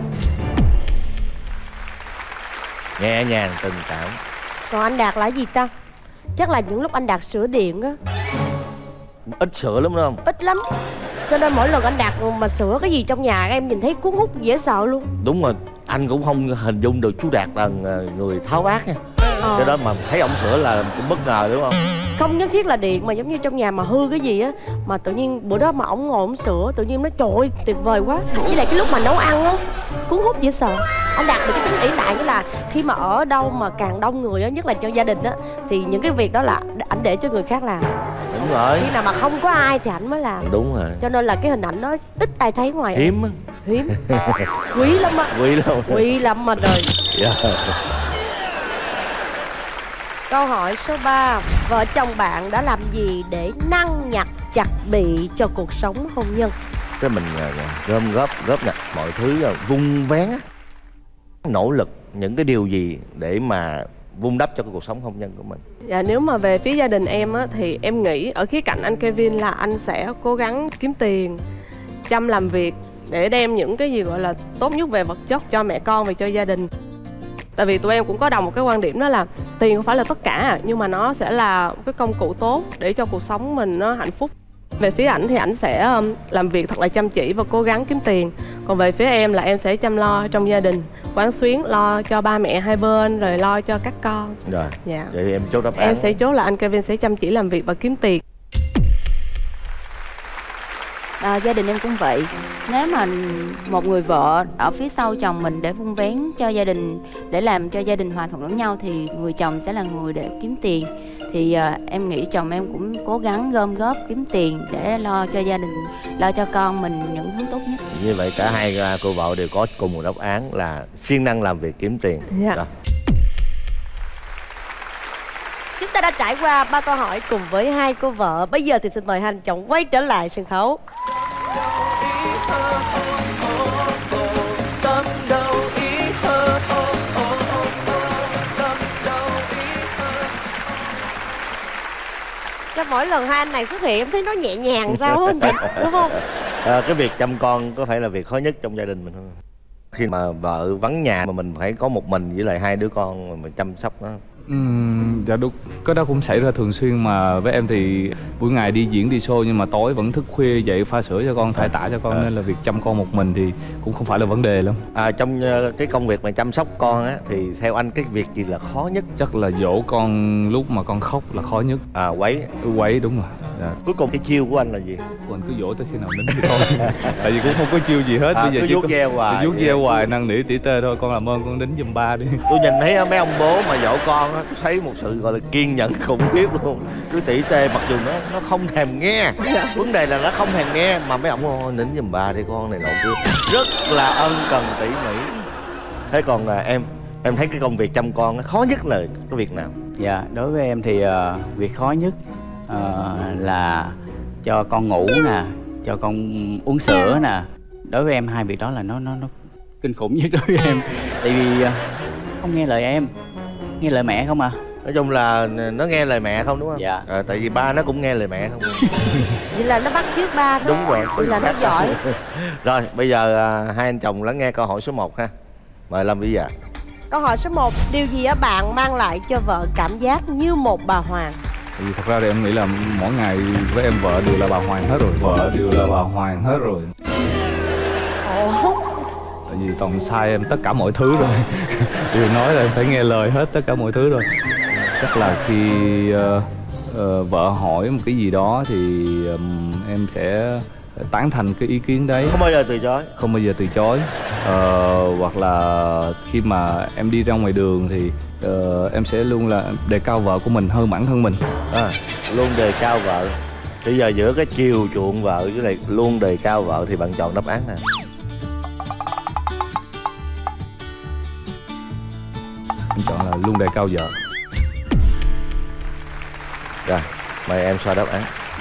S2: Nhẹ nhàng tình cảm.
S3: Còn anh Đạt là gì ta? Chắc là những lúc anh Đạt sửa điện á.
S2: Ít sửa lắm đúng không?
S3: Ít lắm. Cho nên mỗi lần anh Đạt mà sửa cái gì trong nhà em nhìn thấy cuốn hút dễ sợ luôn.
S2: Đúng rồi, anh cũng không hình dung được chú Đạt là người tháo vát nha.
S3: Ờ.
S2: Cho đó mà thấy ông sửa là cũng bất ngờ đúng không?
S3: Không nhất thiết là điện mà giống như trong nhà mà hư cái gì á, mà tự nhiên bữa đó mà ổng ngồi ổng sửa, tự nhiên nói trời ơi tuyệt vời quá. Với lại cái lúc mà nấu ăn á, cuốn hút dễ sợ. Anh Đạt được cái tính ỷ lại, nghĩa là khi mà ở đâu mà càng đông người á, nhất là cho gia đình á, thì những cái việc đó là ảnh để cho người khác làm.
S2: Đúng rồi.
S3: Khi nào mà không có ai thì ảnh mới làm.
S2: Đúng rồi.
S3: Cho nên là cái hình ảnh đó ít ai thấy ngoài.
S2: Hiếm á.
S3: Hiếm. Quý lắm á.
S2: Quý lắm.
S3: Quý lắm mà rồi.
S2: Yeah. Câu
S3: hỏi số ba. Vợ chồng bạn đã làm gì để năng nhặt chặt bị cho cuộc sống hôn nhân?
S2: Cái mình gom góp góp nhặt mọi thứ, vun vén á, nỗ lực những cái điều gì để mà vun đắp cho cái cuộc sống hôn nhân của mình?
S5: Dạ nếu mà về phía gia đình em á, thì em nghĩ ở khía cạnh anh Kevin là anh sẽ cố gắng kiếm tiền, chăm làm việc để đem những cái gì gọi là tốt nhất về vật chất cho mẹ con, về cho gia đình. Tại vì tụi em cũng có đồng một cái quan điểm đó là tiền không phải là tất cả, nhưng mà nó sẽ là cái công cụ tốt để cho cuộc sống mình nó hạnh phúc. Về phía ảnh thì ảnh sẽ um, làm việc thật là chăm chỉ và cố gắng kiếm tiền. Còn về phía em là em sẽ chăm lo trong gia đình, quán xuyến, lo cho ba mẹ hai bên rồi lo cho các con.
S2: Rồi.
S5: Dạ.
S2: Vậy thì em chốt đáp án.
S5: Em sẽ chốt là anh Kevin sẽ chăm chỉ làm việc và kiếm tiền.
S8: À, gia đình em cũng vậy. Nếu mà một người vợ ở phía sau chồng mình để vun vén cho gia đình, để làm cho gia đình hòa thuận lẫn nhau, thì người chồng sẽ là người để kiếm tiền. Thì à, em nghĩ chồng em cũng cố gắng gom góp kiếm tiền để lo cho gia đình, lo cho con mình những thứ tốt nhất.
S2: Như vậy cả hai cô vợ đều có cùng một đáp án là siêng năng làm việc kiếm tiền.
S5: Dạ.
S2: Rồi.
S3: Chúng ta đã trải qua ba câu hỏi cùng với hai cô vợ. Bây giờ thì xin mời hai anh chồng quay trở lại sân khấu. Cho mỗi lần hai anh này xuất hiện em thấy nó nhẹ nhàng sao á anh chị, đúng không?
S2: À, cái việc chăm con có phải là việc khó nhất trong gia đình mình không? Khi mà vợ vắng nhà mà mình phải có một mình với lại hai đứa con mà mình chăm sóc nó.
S6: Ừm, dạ đúng, cái đó cũng xảy ra thường xuyên. Mà với em thì buổi ngày đi diễn đi show nhưng mà tối vẫn thức khuya dậy pha sữa cho con, thay tã cho con, à. Nên là việc chăm con một mình thì cũng không phải là vấn đề lắm.
S2: À, trong cái công việc mà chăm sóc con á thì theo anh cái việc gì là khó nhất?
S6: Chắc là dỗ con lúc mà con khóc là khó nhất.
S2: À, quấy.
S6: Quấy đúng rồi. Dạ.
S2: Cuối cùng cái chiêu của anh là gì?
S6: Anh cứ dỗ tới khi nào nín thì thôi. Tại vì cũng không có chiêu gì hết.
S2: À,
S6: bây giờ
S2: cứ vuốt ve hoài,
S6: vuốt ve hoài, năn nỉ tỉ tê thôi. Con làm ơn con nín giùm ba đi.
S2: Tôi nhìn thấy mấy ông bố mà dỗ con á, thấy một sự gọi là kiên nhẫn khủng khiếp luôn. Cứ tỉ tê mặc dù nó nó không thèm nghe. Vấn đề là nó không thèm nghe mà mấy ông nín giùm ba đi con này nọ kia, rất là ân cần tỉ mỉ. Thế còn à, em em thấy cái công việc chăm con khó nhất là cái việc nào?
S7: Dạ, đối với em thì uh, việc khó nhất uh, là cho con ngủ nè, cho con uống sữa nè. Đối với em hai việc đó là nó nó nó kinh khủng nhất đối với em. Tại vì uh, không nghe lời em, nghe lời mẹ không à.
S2: Nói chung là nó nghe lời mẹ không đúng không?
S7: Dạ.
S2: À, tại vì ba nó cũng nghe lời mẹ không.
S3: Vậy là nó bắt chước ba đó.
S2: Đúng rồi.
S3: Vậy là nó giỏi.
S2: Rồi bây giờ à, hai anh chồng lắng nghe câu hỏi số một ha. Mời Lâm Vĩ Dạ.
S3: Câu hỏi số một. Điều gì ở bạn mang lại cho vợ cảm giác như một bà hoàng?
S6: Thì thật ra thì em nghĩ là mỗi ngày với em vợ đều là bà hoàng hết rồi. Vợ đều là bà hoàng hết rồi.
S3: Ồ.
S6: Tại vì toàn sai em tất cả mọi thứ rồi. Điều nói là em phải nghe lời hết tất cả mọi thứ rồi. Chắc là khi uh, uh, vợ hỏi một cái gì đó thì um, em sẽ tán thành cái ý kiến đấy.
S2: Không bao giờ từ chối.
S6: Không bao giờ từ chối. Uh, hoặc là khi mà em đi ra ngoài đường thì uh, em sẽ luôn là đề cao vợ của mình hơn bản thân mình.
S2: À, luôn đề cao vợ. Bây giờ giữa cái chiều chuộng vợ với lại luôn đề cao vợ thì bạn chọn đáp án nào?
S6: Em chọn là luôn đề cao vợ.
S2: Rồi, mời em xoa đáp án.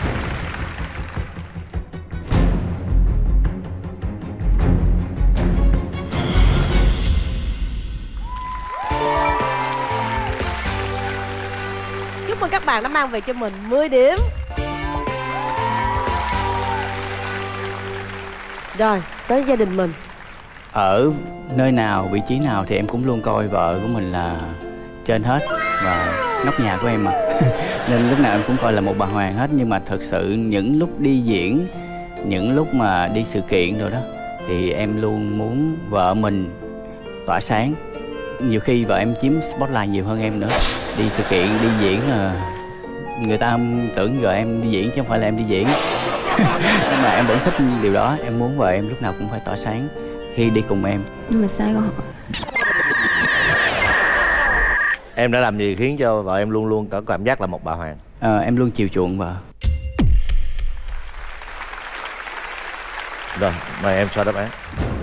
S3: Chúc mừng các bạn đã mang về cho mình mười điểm. Rồi, tới gia đình mình.
S7: Ở nơi nào, vị trí nào thì em cũng luôn coi vợ của mình là trên hết. Và nóc nhà của em mà. Nên lúc nào em cũng coi là một bà hoàng hết. Nhưng mà thật sự những lúc đi diễn, những lúc mà đi sự kiện rồi đó, thì em luôn muốn vợ mình tỏa sáng. Nhiều khi vợ em chiếm spotlight nhiều hơn em nữa. Đi sự kiện, đi diễn là người ta tưởng vợ em đi diễn chứ không phải là em đi diễn. Nhưng mà em vẫn thích điều đó. Em muốn vợ em lúc nào cũng phải tỏa sáng khi đi cùng em.
S8: Nhưng mà sai câu hỏi.
S2: Em đã làm gì khiến cho vợ em luôn luôn có cảm giác là một bà hoàng?
S7: À, em luôn chiều chuộng vợ.
S2: Rồi, mời em xoa đáp án.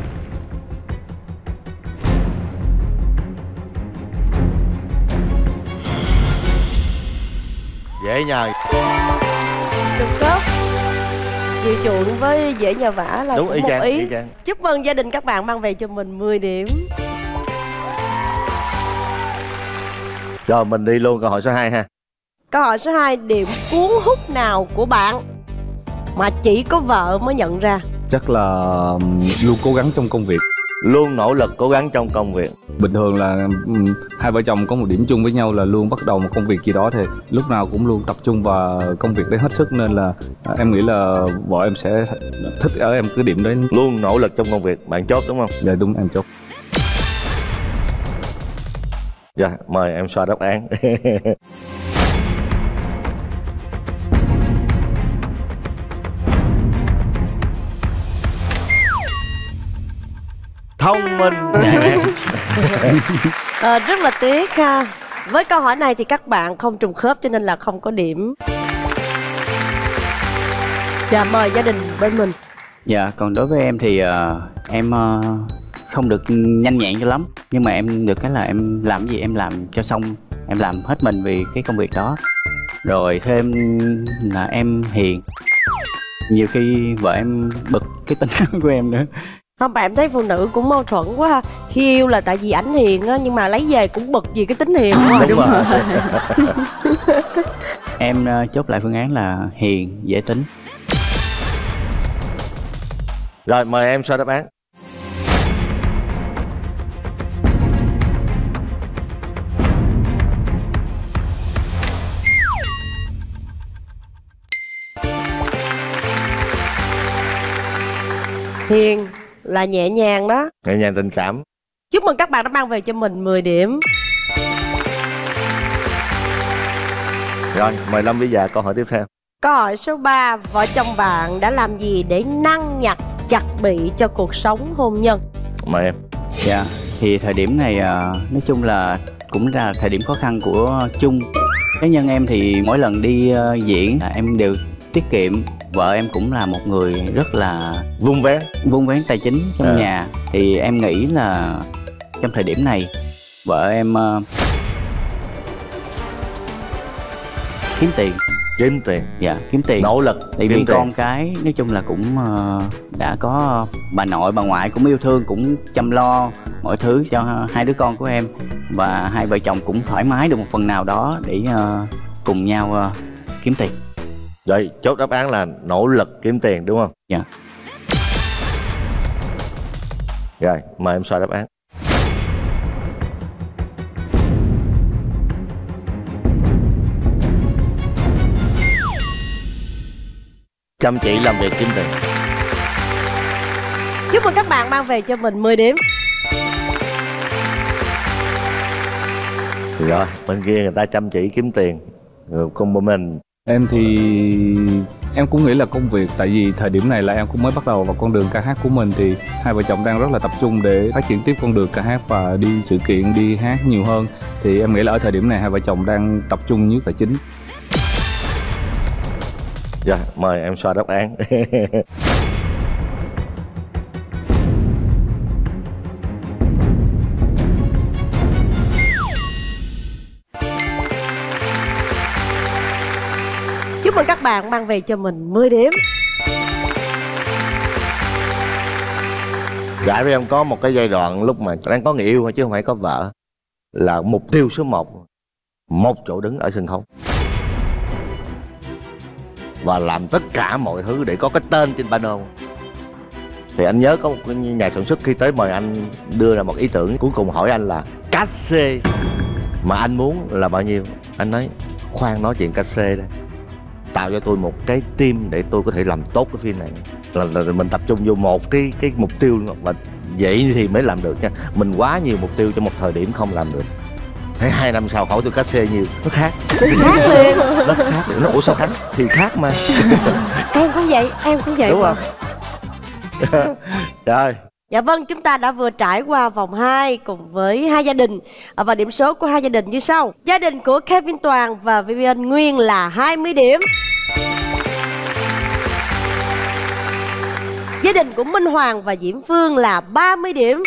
S2: Dễ nhờ.
S3: Được tốt. Chiều chuộng với dễ nhờ vả là
S2: đúng
S3: cũng
S2: y
S3: một
S2: chang,
S3: ý.
S2: y chang.
S3: Chúc mừng gia đình các bạn mang về cho mình mười điểm.
S2: Rồi mình đi luôn câu hỏi số hai ha.
S3: Câu hỏi số hai. Điểm cuốn hút nào của bạn mà chỉ có vợ mới nhận ra?
S6: Chắc là luôn cố gắng trong công việc.
S2: Luôn nỗ lực cố gắng trong công việc.
S6: Bình thường là um, hai vợ chồng có một điểm chung với nhau là luôn bắt đầu một công việc gì đó thì lúc nào cũng luôn tập trung vào công việc đấy hết sức, nên là à, em nghĩ là vợ em sẽ thích ở em cái điểm đấy.
S2: Luôn nỗ lực trong công việc, bạn chốt đúng không?
S6: Dạ đúng, em chốt.
S2: Dạ, mời em soi đáp án. Thông minh nhạy bén.
S3: Ờ, rất là tiếc ha. Với câu hỏi này thì các bạn không trùng khớp cho nên là không có điểm. Dạ, mời gia đình bên mình.
S7: Dạ, còn đối với em thì uh, em uh, không được nhanh nhẹn cho lắm. Nhưng mà em được cái là em làm cái gì em làm cho xong. Em làm hết mình vì cái công việc đó. Rồi thêm là em hiền. Nhiều khi vợ em bực cái tính của em nữa.
S3: Không, bạn em thấy phụ nữ cũng mâu thuẫn quá ha. Khi yêu là tại vì ảnh hiền á, nhưng mà lấy về cũng bực vì cái tính hiền của
S2: Đúng rồi.
S7: Em uh, chốt lại phương án là hiền, dễ tính.
S2: Rồi, mời em soi đáp án.
S3: Hiền là nhẹ nhàng đó.
S2: Nhẹ nhàng tình cảm.
S3: Chúc mừng các bạn đã mang về cho mình mười điểm.
S2: Rồi, mời Lâm Vĩ Dạ câu hỏi tiếp theo.
S3: Câu hỏi số ba. Vợ chồng bạn đã làm gì để năn nhặt chặt bị cho cuộc sống hôn nhân?
S2: Mời em.
S7: Dạ, thì thời điểm này uh, nói chung là cũng là thời điểm khó khăn của chung. Cá nhân em thì mỗi lần đi uh, diễn uh, em đều tiết kiệm. Vợ em cũng là một người rất là
S2: vun vén
S7: vun vén tài chính trong
S2: à.
S7: nhà. Thì em nghĩ là trong thời điểm này vợ em uh, kiếm tiền.
S2: Kiếm tiền.
S7: Dạ, kiếm tiền.
S2: Nỗ lực
S7: Tại vì con cái nói chung là cũng uh, đã có bà nội bà ngoại cũng yêu thương, cũng chăm lo mọi thứ cho hai đứa con của em. Và hai vợ chồng cũng thoải mái được một phần nào đó để uh, cùng nhau uh, kiếm tiền.
S2: Rồi, chốt đáp án là nỗ lực kiếm tiền đúng không?
S7: Dạ.
S2: Rồi, mời em soi đáp án. Chăm chỉ làm việc kiếm tiền.
S3: Chúc mừng các bạn mang về cho mình mười điểm.
S2: Rồi, bên kia người ta chăm chỉ kiếm tiền, rồi con bên mình.
S6: Em thì em cũng nghĩ là công việc, tại vì thời điểm này là em cũng mới bắt đầu vào con đường ca hát của mình, thì hai vợ chồng đang rất là tập trung để phát triển tiếp con đường ca hát và đi sự kiện, đi hát nhiều hơn. Thì em nghĩ là ở thời điểm này hai vợ chồng đang tập trung nhất là chính.
S2: Dạ, mời em soi đáp án.
S3: Chúc mừng các bạn mang về cho mình mười điểm.
S2: Gái với em có một cái giai đoạn lúc mà đang có người yêu chứ không phải có vợ, là mục tiêu số một, một chỗ đứng ở sân khấu và làm tất cả mọi thứ để có cái tên trên pano. Thì anh nhớ có một cái nhà sản xuất khi tới mời anh đưa ra một ý tưởng, cuối cùng hỏi anh là cát xê mà anh muốn là bao nhiêu. Anh nói khoan nói chuyện cát xê đây, tạo cho tôi một cái team để tôi có thể làm tốt cái phim này. Là, là mình tập trung vô một cái cái mục tiêu, và vậy thì mới làm được nha. Mình quá nhiều mục tiêu cho một thời điểm không làm được. Thế hai năm sau hỏi tôi cát xê nhiều, nó khác.
S3: Khác liền.
S2: Nó khác, nó ủa sao khác? Thì khác mà.
S3: Em cũng vậy, em cũng vậy.
S2: Đúng
S3: mà.
S2: không? Rồi.
S3: Dạ vâng, chúng ta đã vừa trải qua vòng hai cùng với hai gia đình. Và điểm số của hai gia đình như sau. Gia đình của Kevin Toàn và Vivian Nguyên là hai mươi điểm. Gia đình của Minh Hoàng và Diễm Phương là ba mươi điểm.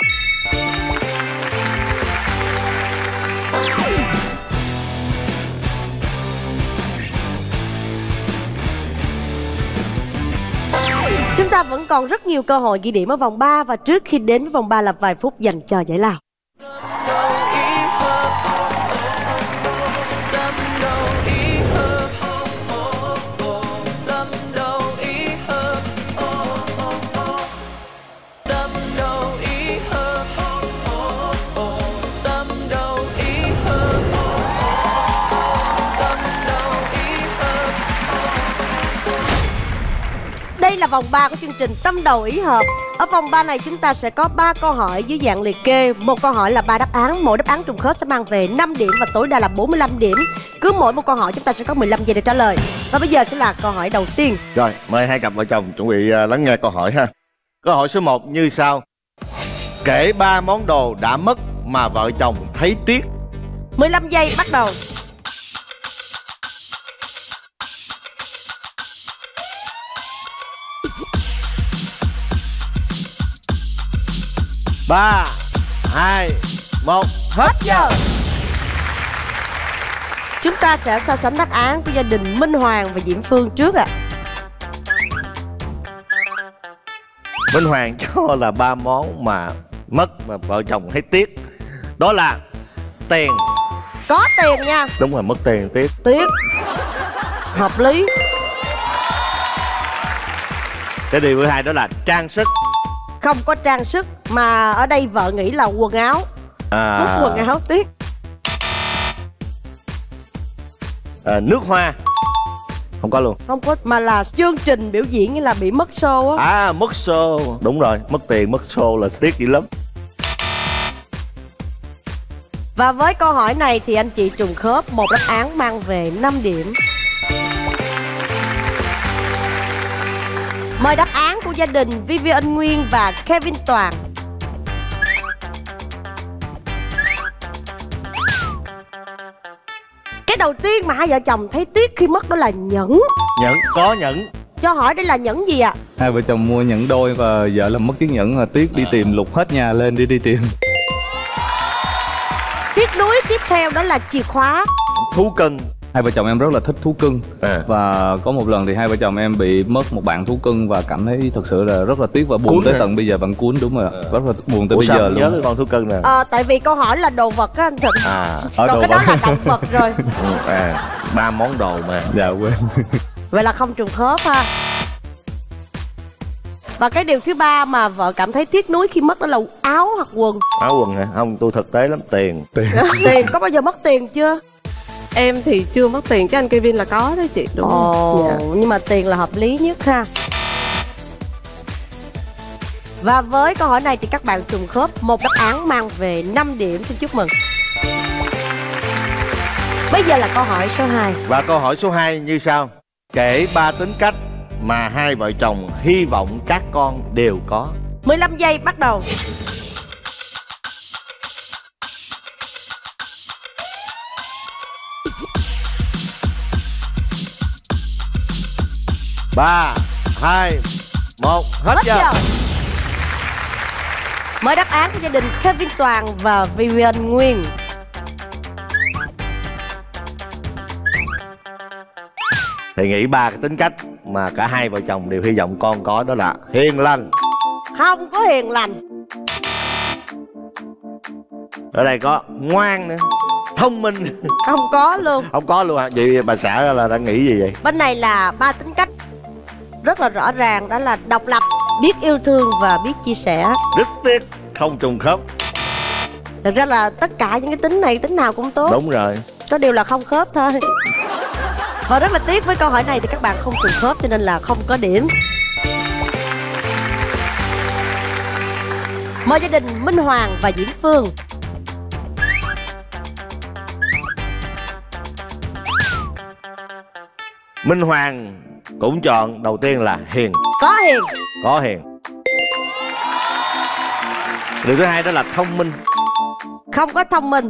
S3: Chúng ta vẫn còn rất nhiều cơ hội ghi điểm ở vòng ba. Và trước khi đến với vòng ba là vài phút dành cho giải lao.
S1: Tâm đầu ý hợp
S3: vòng ba của chương trình Tâm Đầu Ý Hợp. Ở vòng ba này chúng ta sẽ có ba câu hỏi dưới dạng liệt kê. Một câu hỏi là ba đáp án, mỗi đáp án trùng khớp sẽ mang về năm điểm và tối đa là bốn mươi lăm điểm. Cứ mỗi một câu hỏi chúng ta sẽ có mười lăm giây để trả lời. Và bây giờ sẽ là câu hỏi đầu tiên.
S2: Rồi, mời hai cặp vợ chồng chuẩn bị uh, lắng nghe câu hỏi ha. Câu hỏi số một như sau. Kể ba món đồ đã mất mà vợ chồng thấy tiếc.
S3: mười lăm giây bắt đầu.
S2: Ba, hai, một, hết giờ.
S3: Chúng ta sẽ so sánh đáp án của gia đình Minh Hoàng và Diễm Phương trước ạ. À.
S2: Minh Hoàng cho là ba món mà mất mà vợ chồng thấy tiếc. Đó là tiền.
S3: Có tiền nha.
S2: Đúng rồi, mất tiền tiếc.
S3: Tiếc. Hợp lý.
S2: Cái điều thứ hai đó là trang sức.
S3: Không có trang sức, mà ở đây vợ nghĩ là quần áo.
S2: À...
S3: Mất quần áo tiếc.
S2: À, nước hoa. Không có luôn.
S3: Không có, mà là chương trình biểu diễn như là bị mất show á.
S2: À, mất show. Đúng rồi, mất tiền, mất show là tiếc dữ lắm.
S3: Và với câu hỏi này thì anh chị trùng khớp, một đáp án mang về năm điểm. Mời đáp án của gia đình Vivian Nguyên và Kevin Toàn. Cái đầu tiên mà hai vợ chồng thấy tiếc khi mất đó là nhẫn.
S2: Nhẫn, có nhẫn.
S3: Cho hỏi đây là nhẫn gì ạ? À?
S6: Hai vợ chồng mua nhẫn đôi và vợ làm mất chiếc nhẫn mà tiếc, đi tìm lục hết nhà lên đi đi tìm.
S3: Tiếc nuối tiếp theo đó là chìa khóa.
S2: Thú cưng.
S6: Hai vợ chồng em rất là thích thú cưng. À. Và có một lần thì hai vợ chồng em bị mất một bạn thú cưng và cảm thấy thật sự là rất là tiếc và buồn cuốn tới hả? Tận bây giờ vẫn cuốn, đúng rồi. À. Rất là buồn tới Ủa bây giờ luôn.
S2: Nhớ cái con thú cưng nè.
S3: À, tại vì câu hỏi là đồ vật á anh Thịnh.
S2: À.
S3: Còn cái vật. Đó là động vật rồi.
S2: À, ba món đồ mà.
S6: Dạ quên.
S3: Vậy là không trùng khớp ha. Và cái điều thứ ba mà vợ cảm thấy tiếc nuối khi mất đó là áo hoặc quần.
S2: Áo quần hả? Không, tôi thực tế lắm. Tiền.
S6: Tiền.
S3: Tiền, có bao giờ mất tiền chưa?
S5: Em thì chưa mất tiền, chứ anh Kevin là có đó chị. Đúng
S3: Ồ,
S5: dạ.
S3: Nhưng mà tiền là hợp lý nhất ha. Và với câu hỏi này thì các bạn trùng khớp, một đáp án mang về năm điểm. Xin chúc mừng. Bây giờ là câu hỏi số hai.
S2: Và câu hỏi số hai như sau. Kể ba tính cách mà hai vợ chồng hy vọng các con đều có.
S3: mười lăm giây bắt đầu.
S2: Ba, hai, một, hết, hết giờ. giờ.
S3: Mời đáp án của gia đình Kevin Toàn và Vivian Nguyên.
S2: Thì nghĩ ba cái tính cách mà cả hai vợ chồng đều hy vọng con có, đó là hiền lành.
S3: Không có hiền lành.
S2: Ở đây có ngoan nữa, thông minh.
S3: Không có luôn.
S2: Không có luôn hả? Vậy bà xã là đang nghĩ gì vậy?
S3: Bên này là ba tính cách rất là rõ ràng, đó là độc lập, biết yêu thương và biết chia sẻ.
S2: Rất tiếc không trùng khớp.
S3: Thật ra là tất cả những cái tính này tính nào cũng tốt.
S2: Đúng rồi.
S3: Có điều là không khớp thôi. Và rất là tiếc với câu hỏi này thì các bạn không trùng khớp cho nên là không có điểm. Mời gia đình Minh Hoàng và Diễm Phương.
S2: Minh Hoàng cũng chọn đầu tiên là hiền.
S3: Có hiền.
S2: Có hiền. Điều thứ hai đó là thông minh.
S3: Không có thông minh.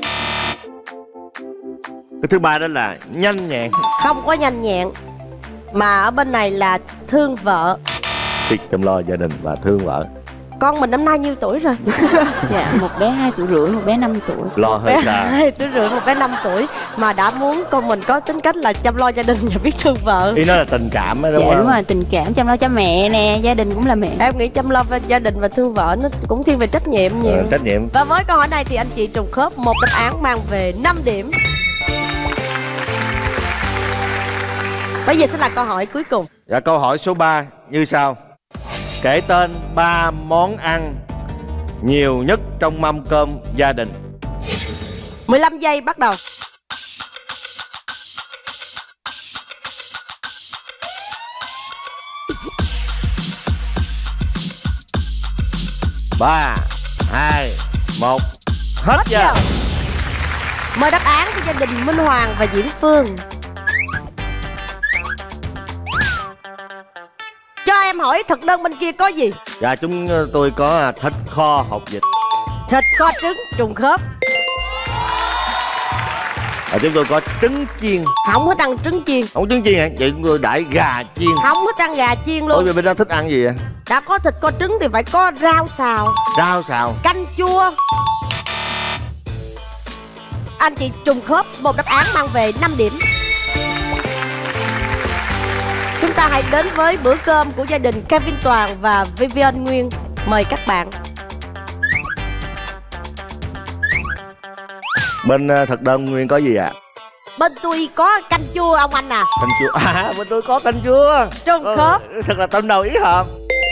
S2: Cái thứ ba đó là nhanh nhẹn.
S3: Không có nhanh nhẹn. Mà ở bên này là thương vợ.
S2: Biết chăm lo gia đình và thương vợ.
S3: Con mình năm nay nhiêu tuổi rồi?
S8: Dạ, một bé hai tuổi rưỡi, một bé năm tuổi.
S2: Lo hơi
S3: bé
S2: xa.
S3: hai tuổi rưỡi, một bé năm tuổi mà đã muốn con mình có tính cách là chăm lo gia đình và biết thương vợ.
S2: Ý nó là tình cảm đó, đúng
S8: dạ,
S2: không?
S8: Dạ đúng rồi, tình cảm, chăm lo cho mẹ nè, gia đình cũng là mẹ.
S3: Em nghĩ chăm lo gia đình và thương vợ nó cũng thiên về trách nhiệm nhiều.
S2: Ờ, trách nhiệm.
S3: Và với câu hỏi này thì anh chị trùng khớp, một đáp án mang về năm điểm. Bây giờ sẽ là câu hỏi cuối cùng.
S2: Dạ, câu hỏi số ba như sau. Kể tên ba món ăn nhiều nhất trong mâm cơm gia đình.
S3: mười lăm giây bắt đầu.
S2: ba, hai, một. Hết giờ.
S3: giờ. Mời đáp án của gia đình Minh Hoàng và Diễm Phương. Cho em hỏi thực đơn bên kia có gì?
S2: Dạ chúng tôi có thịt kho hột vịt.
S3: Thịt kho trứng trùng khớp.
S2: Và chúng tôi có trứng chiên.
S3: Không có ăn trứng chiên.
S2: Không trứng chiên hả? Vậy chúng tôi đãi gà chiên.
S3: Không có ăn gà chiên luôn.
S2: Ôi vậy bên đó thích ăn gì vậy?
S3: Đã có thịt kho trứng thì phải có rau xào,
S2: Rau xào.
S3: canh chua. Anh chị trùng khớp, một đáp án mang về năm điểm. Chúng ta hãy đến với bữa cơm của gia đình Kevin Toàn và Vivian Nguyên. Mời các bạn.
S2: Bên uh, thực đơn Nguyên có gì ạ? À?
S3: Bên tôi có canh chua ông anh à.
S2: Canh chua. À bên tôi có canh chua.
S3: Trùng khớp.
S2: Ừ, thật là tâm đầu ý hợp.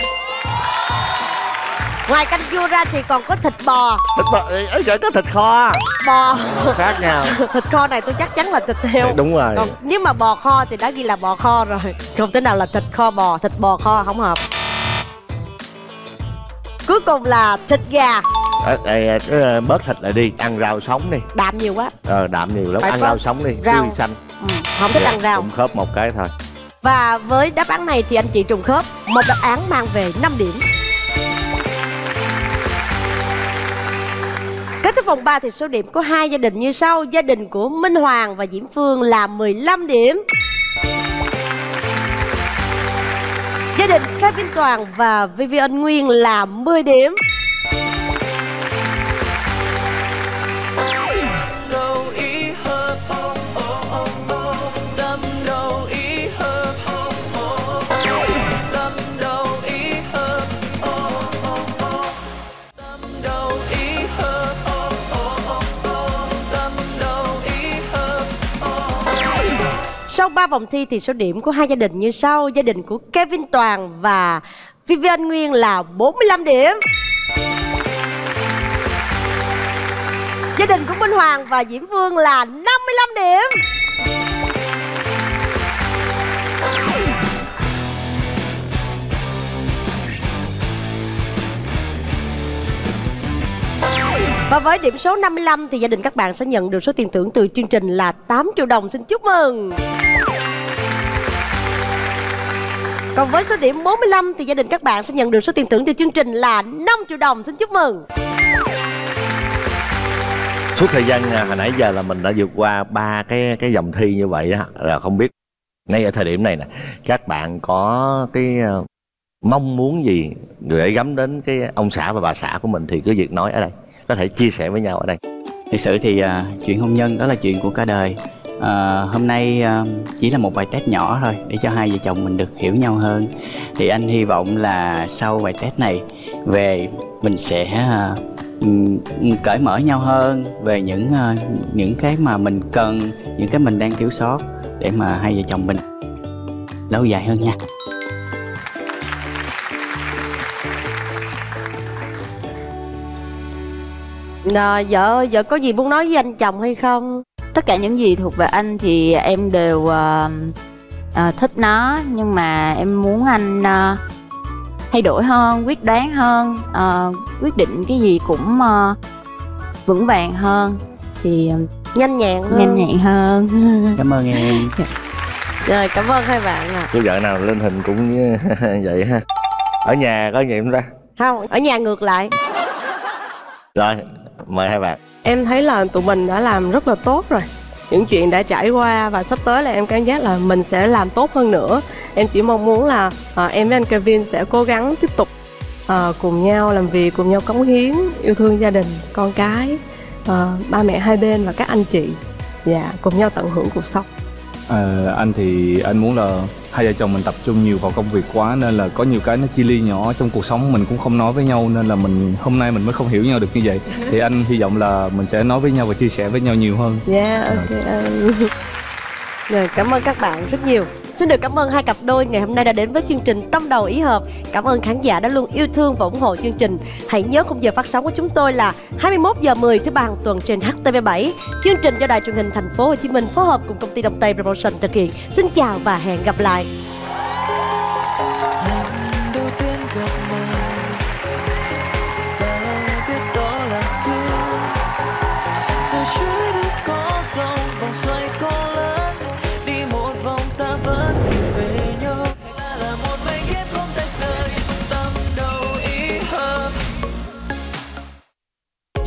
S3: Ngoài canh chua ra thì còn có thịt bò.
S2: Thịt bò, ấy gửi có thịt kho.
S3: Bò.
S2: Khác nhau.
S3: Thịt kho này tôi chắc chắn là thịt heo.
S2: Đúng rồi.
S3: Còn nếu mà bò kho thì đã ghi là bò kho rồi. Không thể nào là thịt kho bò, thịt bò kho không hợp. Cuối cùng là thịt gà.
S2: À, à, à, bớt thịt lại đi, ăn rau sống đi.
S3: Đạm nhiều quá.
S2: Ờ đạm nhiều lắm,
S3: Phải
S2: ăn
S3: có
S2: rau sống đi,
S3: rau.
S2: tươi xanh.
S3: Ừ, không thích
S2: Dạ,
S3: ăn rau.
S2: trùng khớp một cái thôi.
S3: Và với đáp án này thì anh chị trùng khớp, một đáp án mang về năm điểm. Kết thúc vòng ba thì số điểm của hai gia đình như sau. Gia đình của Minh Hoàng và Diễm Phương là mười lăm điểm. Gia đình Kevin Toàn và Vivian Nguyên là mười điểm. Sau ba vòng thi thì số điểm của hai gia đình như sau. Gia đình của Kevin Toàn và Vivian Nguyên là bốn mươi lăm điểm. Gia đình của Minh Hoàng và Diễm Phương là năm mươi lăm điểm. Và với điểm số năm mươi lăm thì gia đình các bạn sẽ nhận được số tiền thưởng từ chương trình là tám triệu đồng. Xin chúc mừng. Còn với số điểm bốn mươi lăm thì gia đình các bạn sẽ nhận được số tiền thưởng từ chương trình là năm triệu đồng. Xin chúc mừng.
S2: Suốt thời gian hồi nãy giờ là mình đã vượt qua ba cái cái vòng thi như vậy á, là không biết ngay ở thời điểm này nè, các bạn có cái uh, mong muốn gì gửi gắm đến cái ông xã và bà xã của mình thì cứ việc nói ở đây, có thể chia sẻ với nhau ở đây.
S7: Thực sự thì uh, chuyện hôn nhân đó là chuyện của cả đời. uh, Hôm nay uh, chỉ là một bài test nhỏ thôi để cho hai vợ chồng mình được hiểu nhau hơn. Thì anh hy vọng là sau bài test này về mình sẽ uh, cởi mở nhau hơn về những uh, những cái mà mình cần, những cái mình đang thiếu sót để mà hai vợ chồng mình lâu dài hơn nha.
S3: À, vợ vợ có gì muốn nói với anh chồng hay không?
S8: Tất cả những gì thuộc về anh thì em đều uh, uh, thích nó, nhưng mà em muốn anh uh, thay đổi hơn, quyết đoán hơn, uh, quyết định cái gì cũng uh, vững vàng hơn, thì uh,
S3: nhanh nhẹn hơn.
S8: nhanh nhẹn hơn.
S7: Cảm ơn em.
S3: Rồi cảm ơn hai bạn ạ. À.
S2: Cô vợ nào lên hình cũng như vậy ha. Ở nhà có gì không ta?
S3: Không, ở nhà ngược lại.
S2: Rồi mời hai bạn.
S5: Em thấy là tụi mình đã làm rất là tốt rồi. Những chuyện đã trải qua và sắp tới là em cảm giác là mình sẽ làm tốt hơn nữa. Em chỉ mong muốn là à, em với anh Kevin sẽ cố gắng tiếp tục à, cùng nhau làm việc, cùng nhau cống hiến, yêu thương gia đình, con cái, à, ba mẹ hai bên và các anh chị. Dạ, cùng nhau tận hưởng cuộc sống.
S6: À, anh thì anh muốn là hai vợ chồng mình tập trung nhiều vào công việc quá, nên là có nhiều cái nó chia ly nhỏ trong cuộc sống mình cũng không nói với nhau, nên là mình hôm nay mình mới không hiểu nhau được như vậy. Thì anh hy vọng là mình sẽ nói với nhau và chia sẻ với nhau nhiều hơn.
S3: Dạ, yeah, ok. Rồi, cảm ơn các bạn rất nhiều. Xin được cảm ơn hai cặp đôi ngày hôm nay đã đến với chương trình Tâm Đầu Ý Hợp. Cảm ơn khán giả đã luôn yêu thương và ủng hộ chương trình. Hãy nhớ khung giờ phát sóng của chúng tôi là hai mươi mốt giờ mười thứ ba hàng tuần trên H T V bảy. Chương trình do Đài Truyền hình Thành phố Hồ Chí Minh phối hợp cùng công ty Đông Tây Promotion thực hiện. Xin chào và hẹn gặp lại.
S1: Lần đầu tiên gặp mặt,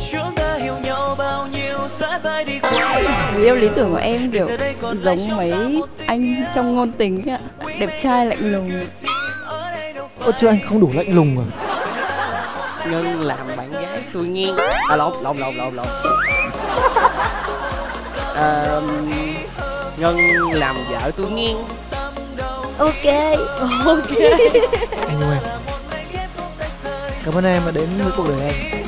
S1: chúng ta hiểu nhau bao nhiêu sát vai đi qua.
S4: Người yêu lý tưởng của em kiểu giống mấy anh trong ngôn tình ấy ạ, đẹp trai lạnh lùng.
S9: Ơ chứ anh không đủ lạnh lùng à?
S10: Ngân làm bạn gái tôi nghiêng. À lộn lộn lộn lộn lộn. À, Ngân làm vợ tôi nghiêng.
S4: Ok.
S3: Ok.
S9: Anh yêu em. Cảm ơn em đã đến với cuộc đời em.